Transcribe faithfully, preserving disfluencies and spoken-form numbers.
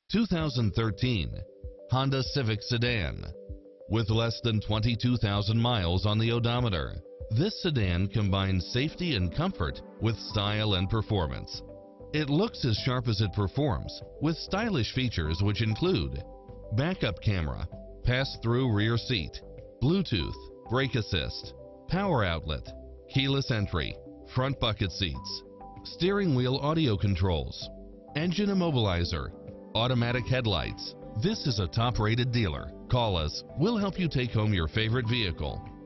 two thousand thirteen Honda Civic Sedan. With less than twenty-two thousand miles on the odometer, this sedan combines safety and comfort with style and performance. It looks as sharp as it performs, with stylish features which include backup camera, pass-through rear seat, Bluetooth, brake assist, power outlet, keyless entry, front bucket seats, steering wheel audio controls, engine immobilizer, automatic headlights. This is a top-rated dealer. Call us. We'll help you take home your favorite vehicle.